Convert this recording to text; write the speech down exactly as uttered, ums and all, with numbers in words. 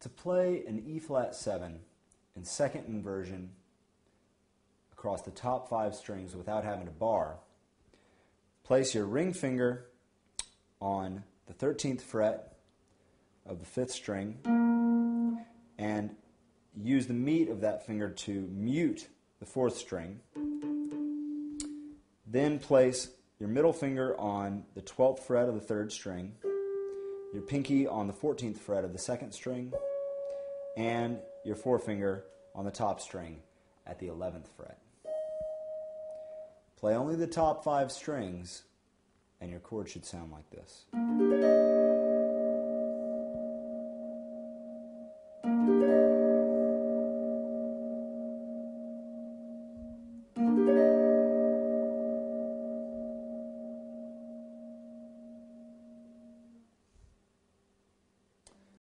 To play an E flat seven in second inversion across the top five strings without having to bar, place your ring finger on the thirteenth fret of the fifth string and use the meat of that finger to mute the fourth string. Then place your middle finger on the twelfth fret of the third string, your pinky on the fourteenth fret of the second string, and your forefinger on the top string at the eleventh fret. Play only the top five strings, and your chord should sound like this.